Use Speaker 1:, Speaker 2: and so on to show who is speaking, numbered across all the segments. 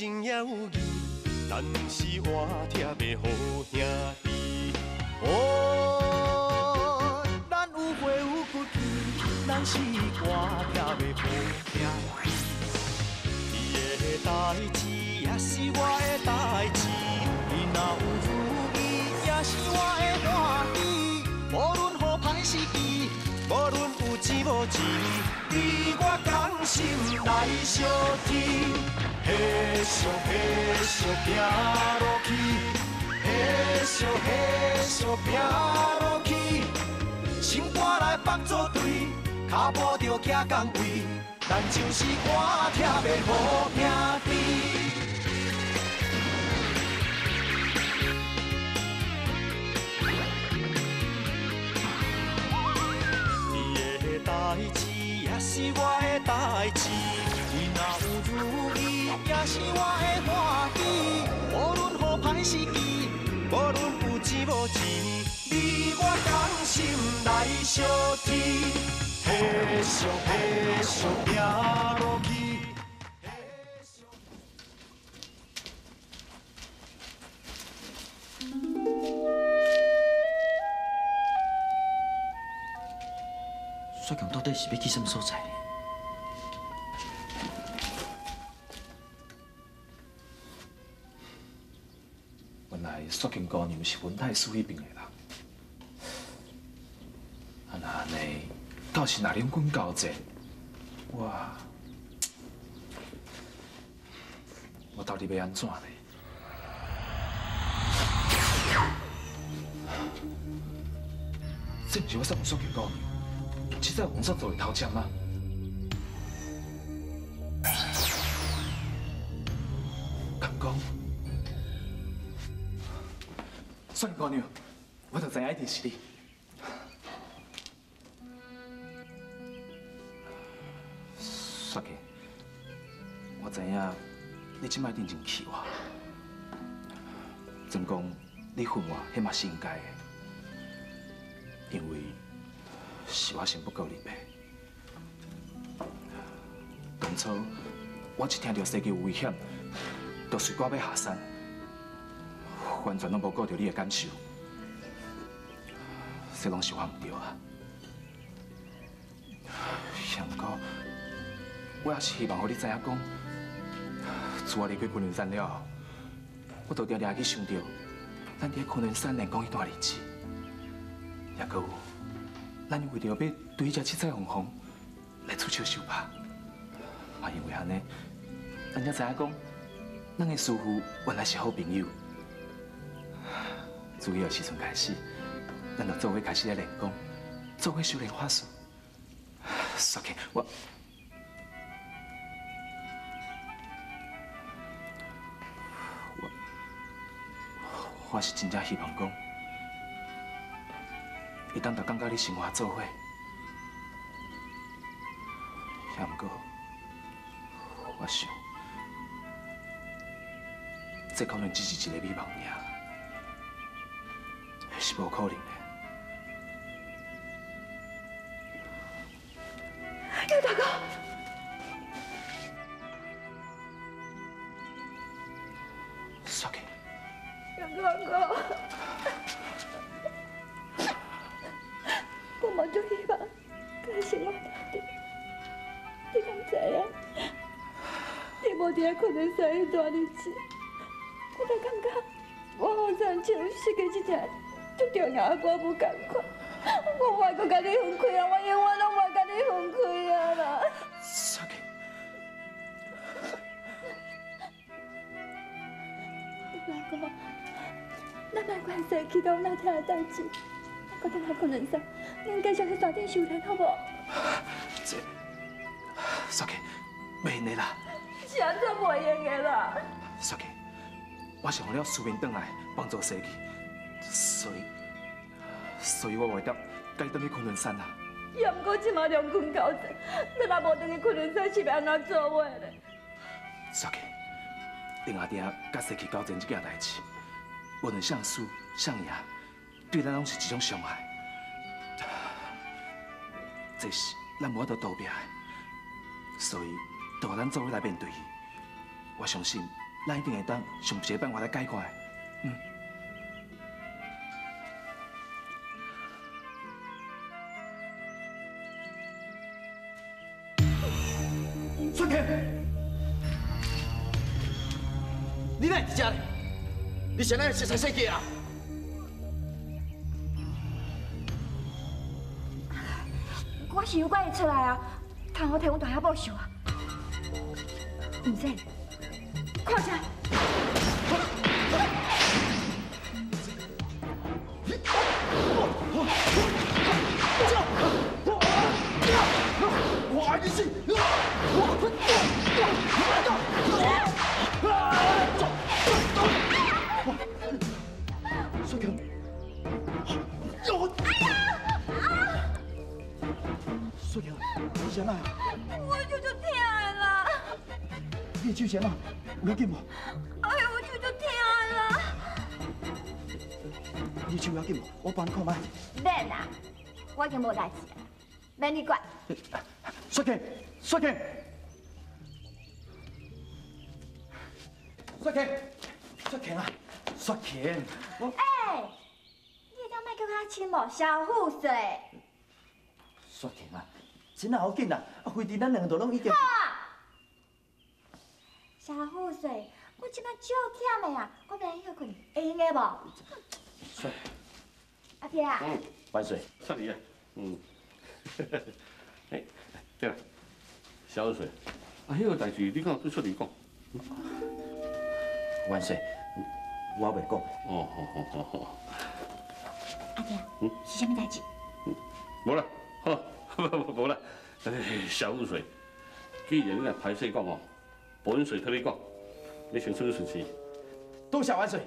Speaker 1: 情也有义，但是活贴要好兄弟。哦，咱有血有骨气，咱是活贴要好兄弟。你的代志也是我的代志，你若有如意，也是我的欢喜。无论好歹时机，无论有钱无钱，你我同心来相挺。继续继续拼落去，继续拼落去，心肝来放作对，脚步着行钢轨，咱就是活贴要好兄弟。你的代志也是我的代志，你若有如意，也是我的欢喜。无论好歹时机，无论有钱无钱，你我同心来相挺，继续拼落去。
Speaker 2: 雪强到底是要去什么所在？
Speaker 3: 原来雪琴姑娘是文太师迄边的人。啊，那安尼，到时若两军交战，我到底要安怎呢？这不是我送雪琴姑娘，实在皇上作为头前吗？敢讲？雪琴姑娘，我就知影一定是你。雪琴，我知影你即摆一定真气我，真讲你恨我，迄嘛是应该的，因为是我先不够你白。当初我一听到世界有危险，就随我要下山。完全拢无顾到你的感受，这拢是我唔对啊。不过，我也是希望互你知影讲，自我离开昆仑山了后，我就常常去想到，咱伫昆仑山练功迄段日子，也搁有，咱为着要对迄只七彩凤凰来出手相拍，也因为安尼，咱才知影讲，咱的师父原来是好朋友。自迄个时阵开始，咱就做伙开始来练功，做伙修炼法术。雪琴，我是真正希望讲，会当逐工甲你生活做伙。也毋过，我想，这可能只是一个美梦尔。是无可能的。姚大哥，雪琴，
Speaker 4: 姚大哥，我嘛最希望家生活大地，你敢知影？你无伫困在山迄段日子，我就感觉我好像像世界一条。最重要的歌不同款，我袂阁甲你分开啊！我永远拢袂甲你分开啊啦！
Speaker 3: 雪琴，
Speaker 4: 老公，咱莫关系去到那天的代志，咱搁倒来昆仑山，咱继续去山顶修炼，好无？
Speaker 3: 这，雪琴，袂用的啦。
Speaker 4: 是安怎袂用的啦？
Speaker 3: 雪琴，我是为了书面转来帮助世纪。所以我袂得该转去昆仑山啦。
Speaker 4: 也毋过即马两军交战，你若无转去昆仑山，是要安怎做伙咧？
Speaker 3: 雪琴，丁阿爹甲世纪交战这件代志，无论胜输胜赢，对咱拢是一种伤害。这是咱无法度逃避的，所以就让咱做伙来面对伊。我相信咱一定会当想一个办法来解决的。
Speaker 2: 雪婷，你哪会伫遮呢？你现在熟悉世界啊？
Speaker 4: 我是有赶伊出来啊，看我替阮大爷报仇啊！唔使，看啥？
Speaker 2: 我爱你死！雪婷，雪婷，你啥啦？
Speaker 4: 我手就疼的啦！
Speaker 2: 你手啥啦？有要紧无？
Speaker 4: 哎呀，我手就疼的啦！
Speaker 2: 你手要紧无？我帮你看卖。
Speaker 4: 免啦，我已经无代志啊，免你管。
Speaker 2: 雪婷，雪婷，雪婷，雪婷啊，雪婷，
Speaker 4: 哎，你会当莫叫我亲无？小富水。
Speaker 2: 雪婷啊，真哪要紧啦？啊，非得咱两个都拢已经。
Speaker 4: 小富水，我即摆足忝的啊，我明天休困，会用的无？
Speaker 2: 雪，
Speaker 4: 阿爹啊，
Speaker 2: 万岁。
Speaker 5: 上你啊，哎，对了，小水，啊，迄个代志你敢有对出嚟讲？
Speaker 2: 万岁，我袂讲。
Speaker 5: 哦，好。
Speaker 4: 阿爹，是啥物代志？
Speaker 5: 无啦，好，无啦。小水，既然你来歹势讲哦，本水替你讲，你先出去顺气。
Speaker 2: 多谢万岁。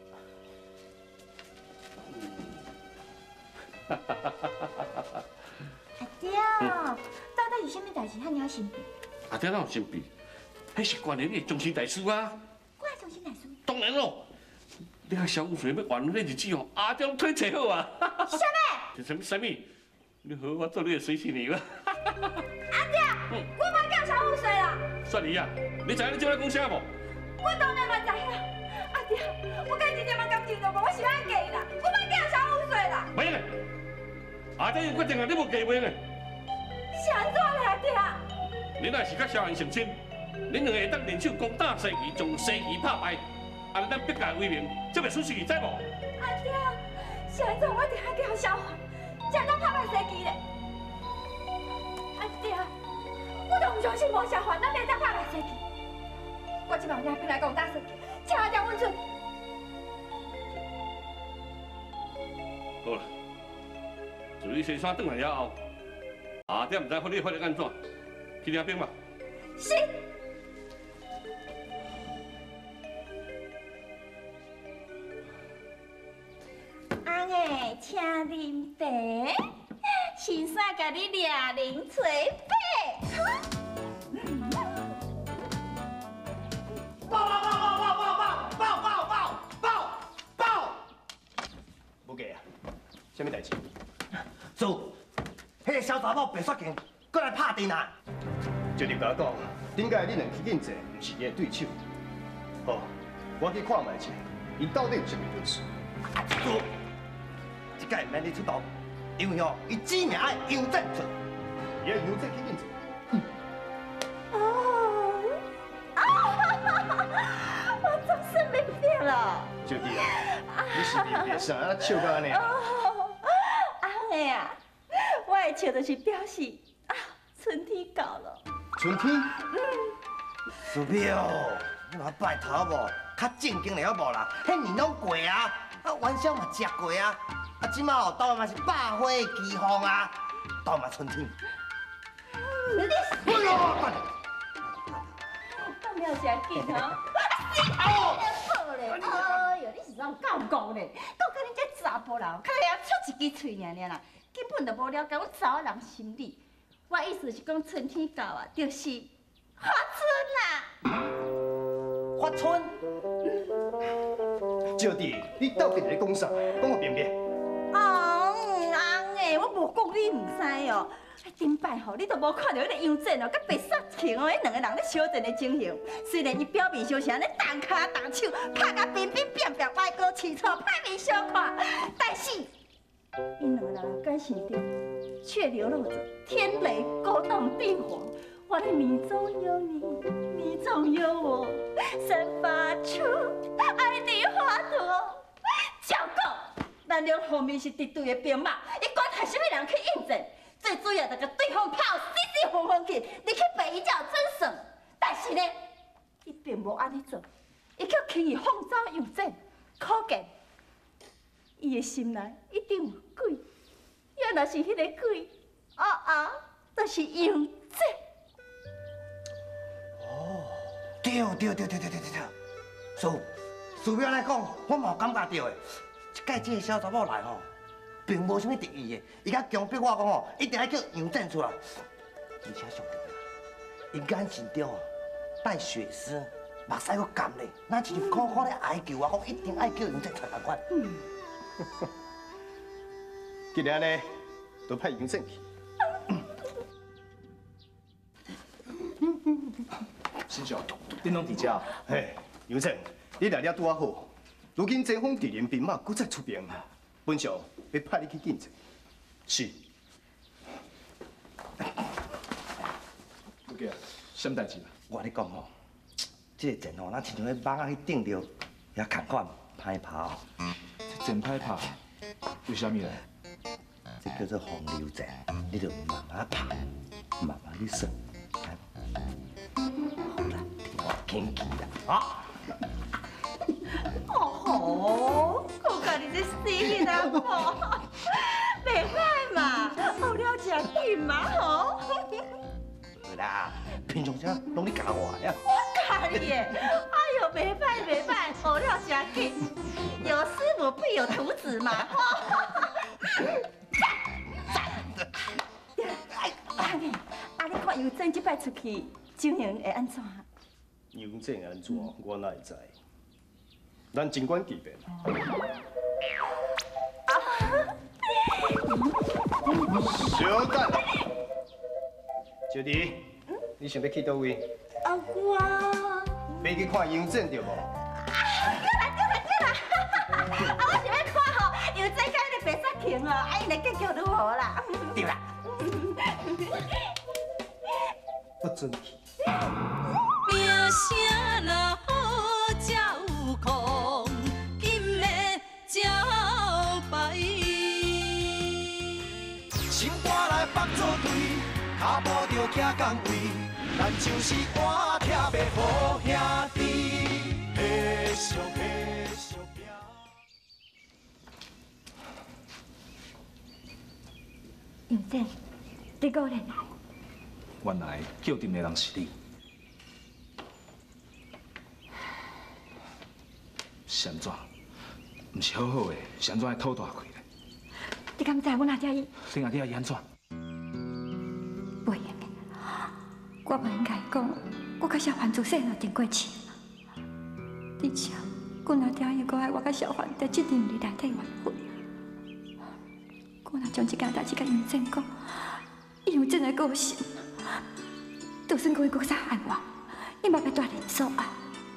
Speaker 4: 阿爹，到底是啥物代志？遐尔神秘？
Speaker 5: 阿爹哪有神秘？迄是关于你的终身大事啊！
Speaker 4: 我的终身大事？
Speaker 5: 当然咯，你甲小水要完迄日子哦，阿爹推找好啊！
Speaker 4: 是啥物？
Speaker 5: 什么？你和我做你的随侍女啊！
Speaker 4: 阿爹，我冇叫小富水啦。
Speaker 5: 雪儿啊，你知影你做咧讲啥无？
Speaker 4: 我当然嘛知影。阿爹，我甲伊一点仔感情都无，我是爱嫁伊啦，我冇叫小富水啦。
Speaker 5: 袂用的，阿爹已决定啊，你无嫁袂用的。
Speaker 4: 是安怎咧，阿爹？
Speaker 5: 你若是甲萧炎成亲，恁两个会当联手攻打西岐，将西岐拍败，安尼咱别界威名，才袂出事，知无？
Speaker 4: 阿爹，是安怎我一定要叫小环，才当拍败西岐咧？阿爹，我都唔相信无小环，咱袂当拍败西岐。我即摆领兵来攻打西岐，请阿爹稳准。
Speaker 5: 好啦，自你西山转来了后，阿爹唔知你法律安怎，去领兵吧。
Speaker 4: 是。翁诶，请啉茶，先生甲你掠零吹白。
Speaker 6: 无嫁啊？啥物代志？做，迄个小查某白雪镜，过来拍阵啊！就你甲我讲，点解你两起认者，毋是伊的对手？好，我去看卖一下，伊到底有啥物本事？做，这届免你出动，因为哦，伊指名爱杨振春，伊要杨振去认者。
Speaker 4: 我总算明白了。
Speaker 6: 就弟啊，你是面面上啊笑到安尼啊？
Speaker 4: 翁诶啊，我的笑就是表示啊，春天到了。
Speaker 6: 春天？师表，你若拜头无，较正经了无啦？迄年拢过啊，元宵嘛食过啊，即马哦，到嘛是百花齐放啊，到嘛春天。哎呦！
Speaker 4: 我没有啥紧哈。好咧，哎呦，你是怎教讲咧？讲甲你这查甫人，较会出一支嘴尔啦，根本就无了解阮查某人心理。我意思是讲，春天到啊，就是发春啦。
Speaker 6: 发春？招弟，你到底在讲啥？讲个便便。
Speaker 4: 翁诶妹，我无讲你唔知哦。顶摆吼，你都无看到迄个杨振哦，甲白雪晴哦，迄两个人咧相阵的情形。虽然伊表面上是安尼动脚动手，拍甲乒乒乓乓，歪高起错，歹面相看，但是因两个人感情中却流露着天雷勾动地火。我的你中有你，你中有我，散发出爱的花朵。照讲，咱俩后面是敌对的兵马，伊管他什么人去应征。最主要就甲对方炮死轰轰去，你去陪伊才有准算。但是呢，伊并无安尼做，伊却轻易放走杨振，可见伊的心内一定有鬼。要若是迄个鬼，就是杨振。
Speaker 6: 哦，对，事表来讲，我嘛有感觉到的。一届这个小查某来吼。并无啥物得意的，伊甲强迫我讲吼，一定要叫杨振出来。而且上重要，伊眼神中带血丝，目屎阁甘嘞，那一日苦苦咧哀求我讲，一定爱叫杨振出来款。既然呢，就派杨振去。
Speaker 3: 新兄，恁拢伫遮？
Speaker 6: 嘿，杨振，你来了拄啊好。如今前方敌人兵马搁再出兵，本少要派你去见证。
Speaker 3: 是。有个什么代志啦？
Speaker 6: 我跟你讲吼，这个阵吼，咱亲像迄网仔去顶着，也同款歹拍哦。
Speaker 3: 这阵歹拍，为虾米咧？
Speaker 6: 这叫做风流阵，你着慢慢拍，慢慢去算。好啦，听我轻轻啦，啊！
Speaker 4: 哦，我讲你这死囡仔婆，袂歹嘛，学了真紧嘛吼。
Speaker 6: 好啦，平常时拢你教我呀。
Speaker 4: 我教你的，哎呦，袂歹，学了真紧，有师傅必有徒子嘛吼。啊，你看杨振这摆出去，情形会安怎？
Speaker 6: 杨振安怎，我哪会知？咱尽管记便。小等，小弟，你想要去倒位？
Speaker 4: 啊，我
Speaker 6: 要去看杨振对无？
Speaker 4: 对啦！啊，我想要看吼，杨振甲迄个白雪晴哦，因的结局如何啦？
Speaker 6: 对啦。不准去。
Speaker 7: 名声若好，才有空，今的招牌。
Speaker 1: 心肝来放作对，脚步着行港位，咱就是单徛要好兄弟，继续行。
Speaker 4: 杨振，你果然来。
Speaker 3: 原来叫阵的人是你，是安怎？毋是好好的，是安怎会吐大气咧？
Speaker 4: 你敢知我哪只伊？
Speaker 3: 你阿爹伊安怎？
Speaker 4: 袂用的，我无应该讲，我甲小环自细汉真过气。而且，我哪爹伊阁爱我甲小环在这阵里内替缘分。我若将这件代志甲杨振讲，杨振的个性。就算佢啥爱我，伊嘛该大人所爱。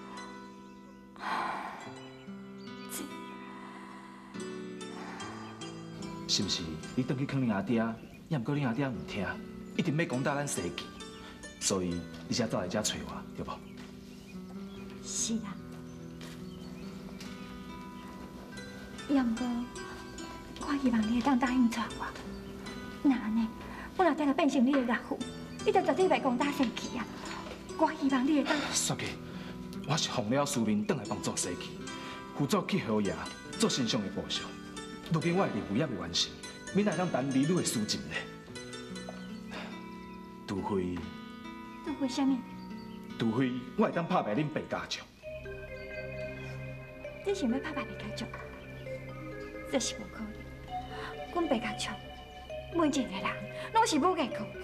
Speaker 3: 是不是？你回去劝你阿爹，也毋过你阿爹唔听，一定要攻打咱西岐，所以你才走来遮找我，对不？
Speaker 4: 是啊。也毋过，我希望你会当答应娶我。那安尼，我老爹就变成你的岳父。你就绝对袂攻打西岐啊！我希望你会当。
Speaker 3: 雪琪，我是奉了书面，倒来帮助西岐，辅助去侯爷做丞相的部属。如今我的任务也未完成，免来当担儿女的私情呢。除非
Speaker 4: 什么？
Speaker 3: 除非我会当拍败恁白家将。
Speaker 4: 你想要拍败白家将？这是无可能。阮白家将每一个人拢是武艺高强。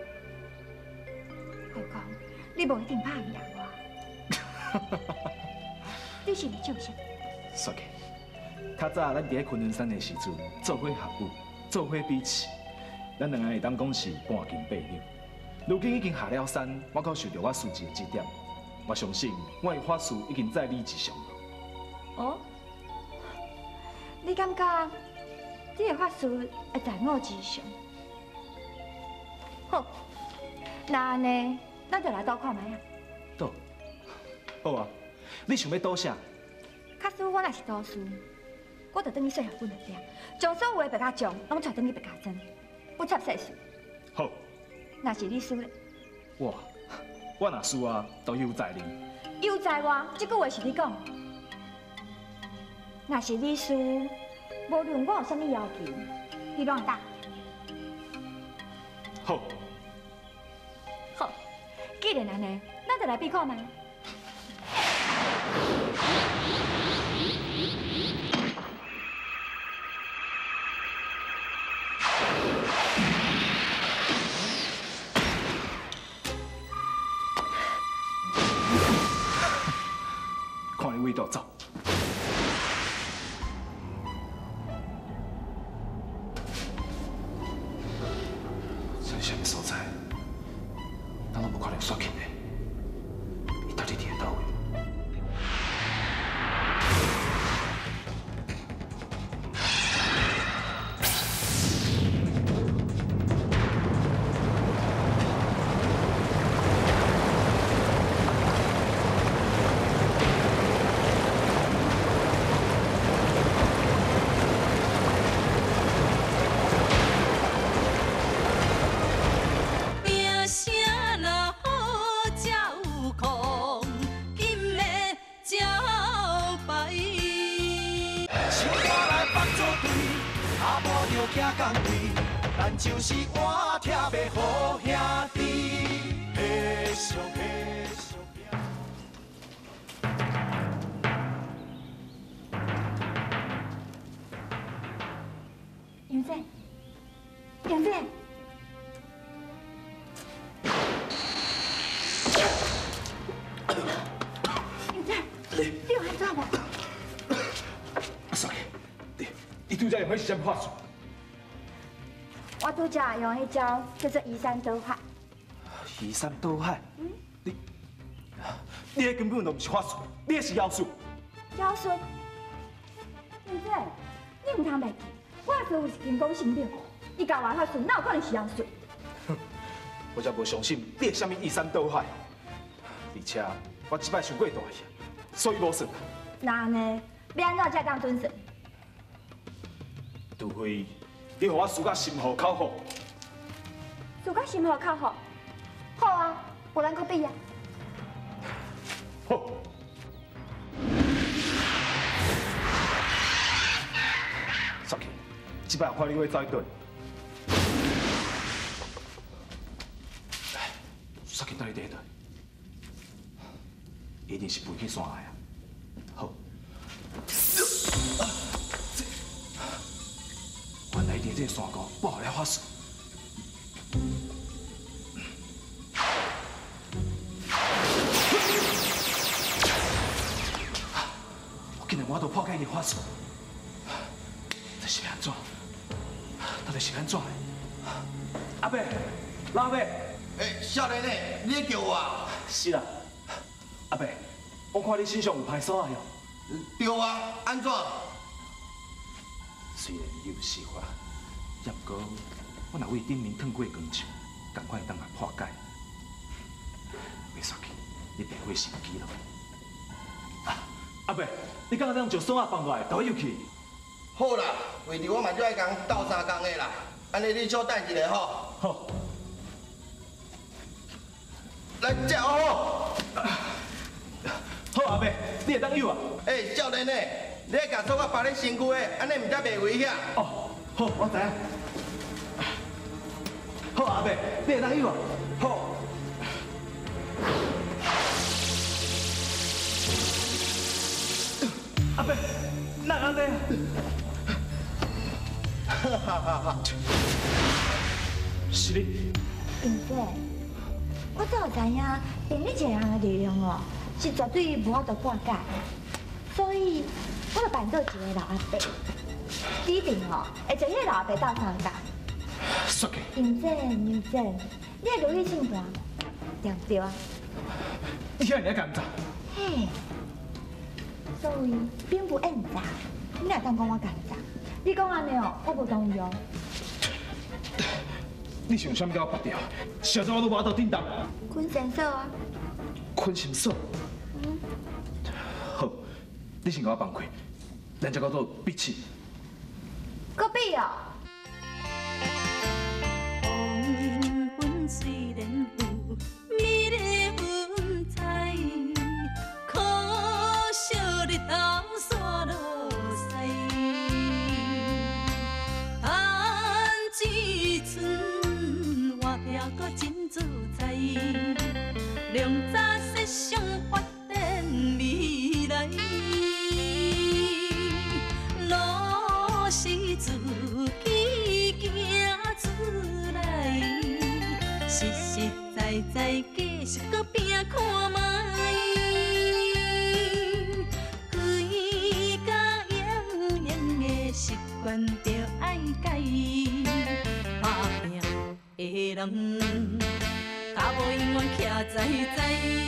Speaker 4: 何况你无一定拍赢我，你是你种啥？
Speaker 3: 雪琪，较早咱伫咧昆仑山的时阵做伙合舞， 做伙比试，咱两个会当讲是半斤八两。如今已经下了山，我可受到我师姐的指点，我相信我的法术已经在你之上了。
Speaker 4: 哦，你感觉你的法术会在我之上？好，那安尼，咱就来赌看卖啊！
Speaker 3: 赌？好啊，你想要赌啥？
Speaker 4: 假使我若是赌输，我就等于细学本来点，将所有的白卡奖拢带等于白卡针，不插世事。
Speaker 3: 好。
Speaker 4: 若是你输咧，
Speaker 3: 我若输啊，都有在你。
Speaker 4: 有在我，这句话是你讲。若是你输，无论我有啥物要求，你拢会答。
Speaker 3: 好。
Speaker 4: 好，既然安尼，咱就来比看卖。
Speaker 3: 看你味道走。这是啥物所在？咱拢无看到刷起的，伊到底伫倒位？
Speaker 1: 咱就是换拆要好兄弟，彼相彼相拼。
Speaker 4: 杨姐，杨姐，杨姐，你有安怎无？
Speaker 3: 算了，你拄则用的是啥法术？
Speaker 4: 我拄则用迄招叫做移山倒海。
Speaker 3: 移山倒海？你迄根本就不是法术，你那是妖术。
Speaker 4: 妖术？杨姐，你唔通袂记，我的师傅是金刚神庙，伊教我法术，哪有可能是妖术？
Speaker 3: 我才无相信你会啥物移山倒海，而且我即摆伤过大去，所以无算。
Speaker 4: 那安尼，要安怎才当准算？
Speaker 3: 除非你互我输甲心服口服。
Speaker 4: 输甲心服口服？好啊，无咱搁比啊。
Speaker 3: 好。上去，即摆我看你会走一顿。上去，等你第一顿，一定是飞去山海啊。好。原来伫这山沟布了法术。我竟然我都破解伊法术，这是要安怎？到底是安怎的？阿伯，老阿伯，
Speaker 6: 少年呢？你在叫我啊？
Speaker 3: 是啦，阿伯，我看你身上有歹锁哟。
Speaker 6: 对啊，安怎？
Speaker 3: 虽然有是法，也不过我若为顶面烫过光树，赶快当来破解。袂煞去，你别花心机咯。阿伯，你敢若当石锁啊放落来，倒入去？
Speaker 6: 好啦，为着我嘛就爱共斗相共的啦。安尼你稍等一下吼。
Speaker 3: 好。
Speaker 6: 来，这好。
Speaker 3: 好阿伯，你会当有啊？
Speaker 6: 少年呢？你爱甲锁我绑咧身躯的，安尼毋则袂危险。
Speaker 3: 哦，好，我知影。好阿伯，你会当有啊？好。阿伯，哪安尼啊？哈哈哈！是你。
Speaker 4: 杨姐，我早知影，凭你这样的力量哦，是绝对无法度破解，所以我就扮做一个老阿伯，伫指定吼，会做迄个老爸斗相共。
Speaker 3: 说起，
Speaker 4: 杨振，你会落去唱歌，对不对啊？
Speaker 3: 你遐尔敢唔知？
Speaker 4: 嘿，所以并不应咋，你哪当讲我敢咋？你讲安尼哦，我无同意哦。
Speaker 3: 你想啥物甲我拔掉？小早我都挖到顶档。
Speaker 4: 坤先生啊。
Speaker 3: 困心锁。好，你先甲我放开，咱才叫做闭气。
Speaker 4: 搁比哦。
Speaker 7: 黄昏虽然有美丽云彩，可惜日头煞落西。安之春，活了搁真自在，良早设想发展未来。路是自己行出来，实实在在继续搁拼看卖，规家养养的习惯着爱改，打拼的人，脚无永远徛在。